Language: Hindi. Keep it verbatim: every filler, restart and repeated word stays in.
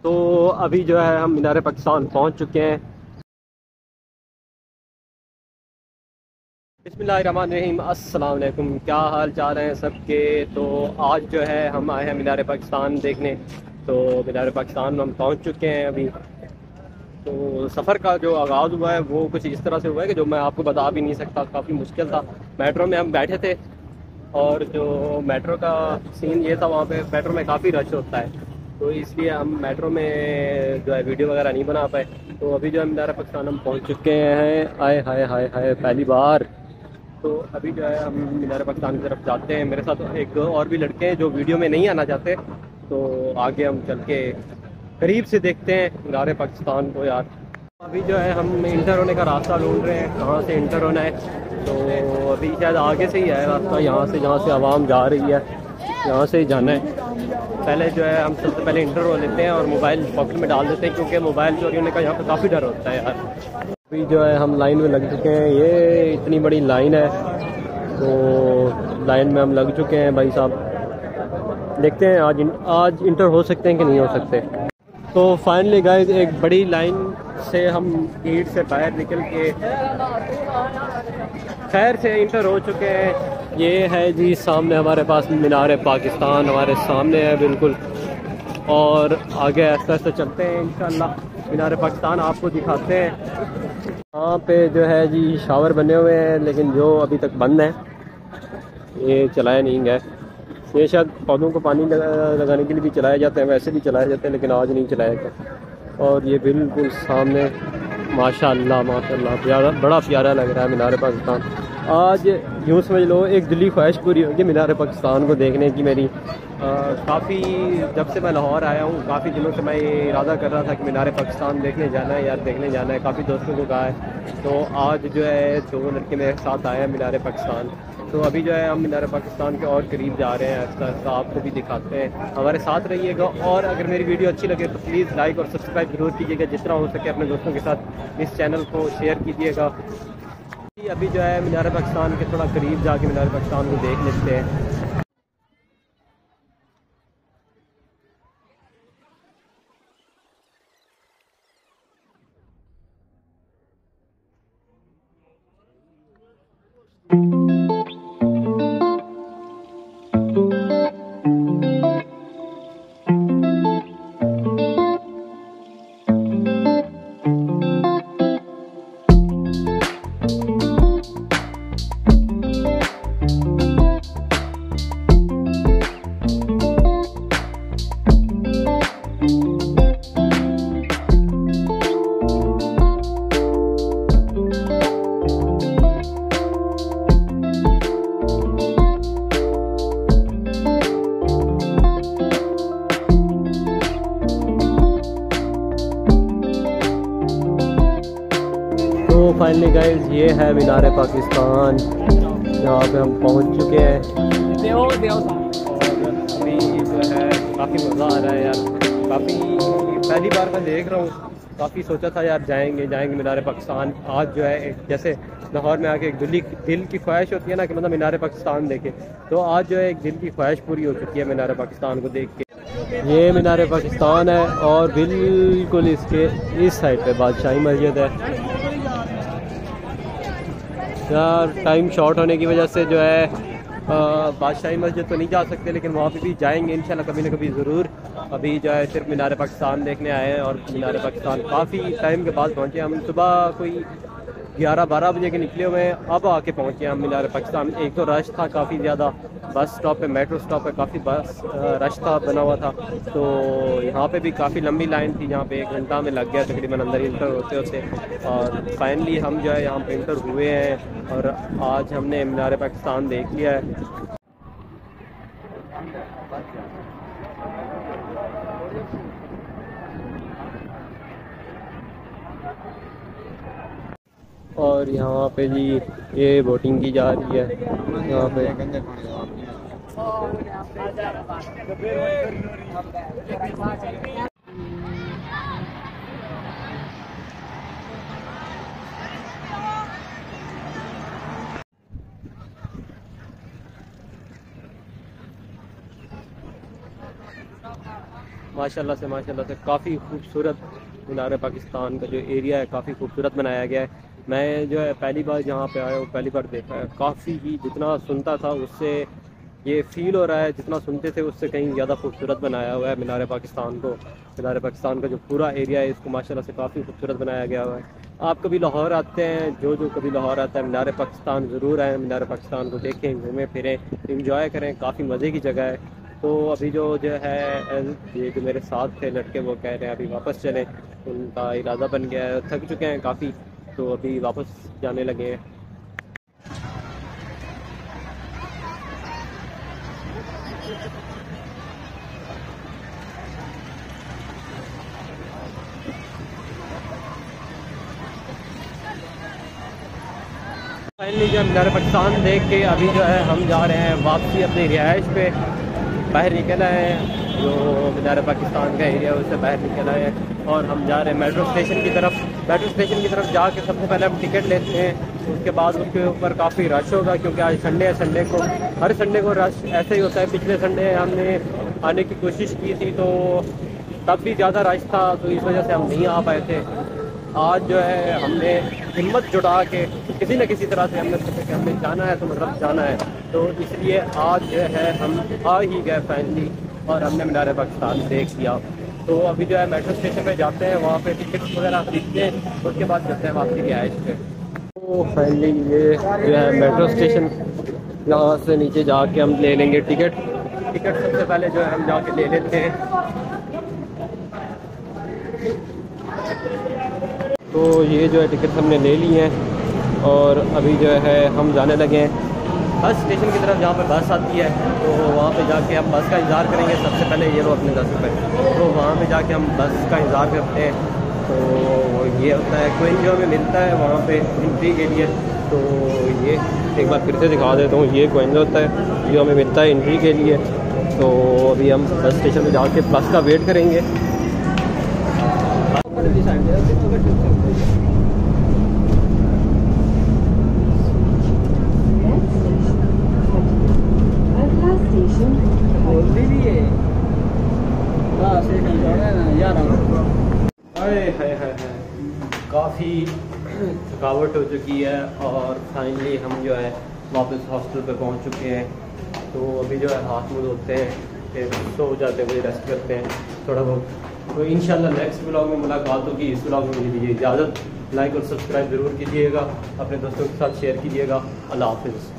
तो अभी जो है हम मीनार पाकिस्तान पहुंच चुके हैं। बिस्मिल्लाहिर्रहमानिर्रहीम, अस्सलाम वालेकुम। क्या हाल चाल हैं सबके। तो आज जो है हम आए हैं मीनार पाकिस्तान देखने। तो मीनार पाकिस्तान में हम पहुंच चुके हैं अभी। तो सफ़र का जो आगाज़ हुआ है वो कुछ इस तरह से हुआ है कि जो मैं आपको बता भी नहीं सकता। काफ़ी मुश्किल था। मेट्रो में हम बैठे थे और जो मेट्रो का सीन ये था, वहाँ पे मेट्रो में काफ़ी रश होता है, तो इसलिए हम मेट्रो में जो है वीडियो वगैरह नहीं बना पाए। तो अभी जो है मीनार पाकिस्तान हम पहुँच चुके हैं। आए हाय हाय हाय पहली बार। तो अभी जो है हम मीनार पाकिस्तान की तरफ जाते हैं। मेरे साथ एक और भी लड़के हैं जो वीडियो में नहीं आना चाहते, तो आगे हम चल के करीब से देखते हैं मीनार पाकिस्तान को यार। अभी जो है हम इंटर होने का रास्ता ढूंढ रहे हैं, कहाँ से इंटर होना है। तो अभी शायद आगे से ही है रास्ता, यहाँ से जहाँ से आवाम जा रही है यहाँ से ही जाना है। पहले जो है हम सबसे पहले इंटर हो लेते हैं और मोबाइल पॉकेट में डाल देते हैं, क्योंकि मोबाइल चोरी होने का यहाँ पे काफ़ी डर होता है यार। अभी जो है हम लाइन में लग चुके हैं। ये इतनी बड़ी लाइन है, तो लाइन में हम लग चुके हैं भाई साहब। देखते हैं आज आज इंटर हो सकते हैं कि नहीं हो सकते। तो फाइनली गाइस एक बड़ी लाइन से हम गेट से बाहर निकल के खैर से इंटर हो चुके हैं। ये है जी सामने हमारे पास मीनार पाकिस्तान, हमारे सामने है बिल्कुल। और आगे आस्ते आस्ते चलते हैं इंशाल्लाह मीनार पाकिस्तान आपको दिखाते हैं। यहाँ पे जो है जी शावर बने हुए हैं, लेकिन जो अभी तक बंद है, ये चलाया नहीं गया। ये शायद पौधों को पानी लगाने के लिए भी चलाए जाते हैं, वैसे भी चलाए जाते हैं, लेकिन आज नहीं चलाया गया। और ये बिल्कुल सामने माशाल्लाह माशाल्लाह प्यारा, बड़ा प्यारा लग रहा है मीनार पाकिस्तान। आज यूँ समझ लो एक दिली ख्वाहिश पूरी होगी मीनार पाकिस्तान को देखने की मेरी। काफ़ी जब से मैं लाहौर आया हूँ, काफ़ी दिनों से मैं ये इरादा कर रहा था कि मीनार पाकिस्तान देखने जाना है यार, देखने जाना है। काफ़ी दोस्तों को कहा है, तो आज जो है दो लड़के मेरे साथ आए हैं मीनार पाकिस्तान। तो अभी जो है हम मीनार पाकिस्तान के और करीब जा रहे हैं, आस्ता आस्ता आपको भी दिखाते हैं। हमारे साथ रहिएगा, और अगर मेरी वीडियो अच्छी लगे तो प्लीज़ लाइक और सब्सक्राइब जरूर कीजिएगा। जितना हो सके अपने दोस्तों के साथ इस चैनल को शेयर कीजिएगा। अभी जो है मीनार पाकिस्तान के थोड़ा करीब जाके मीनार पाकिस्तान को देख लेते हैं। तो फाइनली गाइस ये है मीनार पाकिस्तान, जहाँ पे हम पहुँच चुके हैं। और अभी जो है काफ़ी मज़ा आ रहा है यार। काफ़ी पहली बार मैं देख रहा हूँ। काफ़ी सोचा था यार जाएंगे जाएंगे मीनार पाकिस्तान। आज जो है जैसे लाहौर में आके एक दिल दिल की ख्वाहिश होती है ना कि मतलब मीनार पाकिस्तान देखे, तो आज जो है एक दिल की ख्वाहिश पूरी हो चुकी है मीनार पाकिस्तान को देख के। ये मीनार पाकिस्तान है और बिल्कुल इसके इस साइड पे बादशाही मस्जिद है यार। टाइम शॉर्ट होने की वजह से जो है बादशाही मस्जिद तो नहीं जा सकते, लेकिन वहाँ पे भी जाएंगे इंशाल्लाह कभी ना कभी ज़रूर। अभी जो है सिर्फ मीनार पाकिस्तान देखने आए हैं, और मीनार पाकिस्तान काफ़ी टाइम के बाद पहुँचे। हम सुबह कोई ग्यारह बारह बजे के निकले हुए हैं, अब आके पहुँचे हम मीनार पाकिस्तान। एक तो रश था काफ़ी ज़्यादा, बस स्टॉप पे मेट्रो स्टॉप पे काफ़ी बस रश था बना हुआ था। तो यहाँ पे भी काफ़ी लंबी लाइन थी, जहाँ पे एक घंटा में लग गया तकरीबन अंदर इंटर होते होते। और फाइनली हम जो है यहाँ पे इंटर हुए हैं, और आज हमने मीनार पाकिस्तान देख लिया है। और यहाँ पे जी ये बोटिंग की जा रही है यहाँ पे। माशाल्लाह से माशाल्लाह से काफ़ी खूबसूरत मीनार पाकिस्तान का जो एरिया है काफ़ी खूबसूरत बनाया गया है। मैं जो है पहली बार यहाँ पे आया हूँ, पहली बार देखा है। काफ़ी ही जितना सुनता था उससे ये फील हो रहा है, जितना सुनते थे उससे कहीं ज़्यादा खूबसूरत बनाया हुआ है मीनार पाकिस्तान को। मीनार पाकिस्तान का जो पूरा एरिया है इसको माशाल्लाह से काफ़ी खूबसूरत बनाया गया हुआ है। आप कभी लाहौर आते हैं, जो जो कभी लाहौर आता है मीनार पाकिस्तान ज़रूर आएँ, मीनार पाकिस्तान को देखें, घूमें फिरें, इंजॉय करें, काफ़ी मज़े की जगह है। तो अभी जो जो है ये जो मेरे साथ थे लड़के वो कह रहे हैं अभी वापस चलें, उनका इरादा बन गया है, थक चुके हैं काफ़ी, तो अभी वापस जाने लगे हैं। फाइनली जो मीनार पाकिस्तान देख के अभी जो है हम जा रहे हैं वापसी अपनी रिहाइश पे। बाहर निकल आए हैं, जो मीनार पाकिस्तान का एरिया है उससे बाहर निकल आए हैं और हम जा रहे हैं मेट्रो स्टेशन की तरफ। मेट्रो स्टेशन की तरफ जाके सबसे पहले हम टिकट लेते हैं, उसके बाद उसके ऊपर काफ़ी रश होगा क्योंकि आज संडे है। संडे को हर संडे को रश ऐसे ही होता है। पिछले संडे हमने आने की कोशिश की थी तो तब भी ज़्यादा रश था, तो इस वजह से हम नहीं आ पाए थे। आज जो है हमने हिम्मत जुटा के किसी न किसी तरह से हमने सोचा कि हमने जाना है तो मतलब जाना है, तो इसलिए आज जो है हम आ ही गए फाइनली और हमने मीनार पाकिस्तान देख लिया। तो अभी जो है मेट्रो स्टेशन पे जाते हैं, वहाँ पे टिकट वगैरह खरीदते हैं, उसके बाद चलते हैं वापसी रिहाइश पे। तो फाइनली ये जो है मेट्रो स्टेशन, यहाँ से नीचे जाके हम ले लेंगे टिकट। टिकट सबसे पहले जो है हम जाके ले लेते हैं। तो ये जो है टिकट हमने ले ली हैं और अभी जो है हम जाने लगे हैं बस स्टेशन की तरफ, जहाँ पर बस आती है। तो वहाँ पे जाके हम बस का इंतज़ार करेंगे। सबसे पहले ये लो अपने दस रुपये, तो वहाँ पे जाके हम बस का इंतज़ार करते हैं। तो ये होता है कोइन जो हमें मिलता है वहाँ पे एंट्री के लिए। तो ये एक बार फिर से दिखा देता हूँ, ये कोइन होता है जो हमें मिलता है एंट्री के लिए। तो अभी हम बस स्टेशन में जाके बस का वेट करेंगे। काफ़ी थकावट हो चुकी है और फाइनली हम जो है वापस हॉस्टल पे पहुंच चुके हैं। तो अभी जो है हाथ मुँह धोते हैं, फिर सो जाते हैं, रेस्ट करते हैं थोड़ा बहुत। तो इंशाल्लाह नेक्स्ट व्लॉग में मुलाकात होगी। इस व्लॉग में मुझे दीजिए इजाज़त। लाइक और सब्सक्राइब ज़रूर कीजिएगा, अपने दोस्तों के साथ शेयर कीजिएगा। अल्लाह हाफिज़।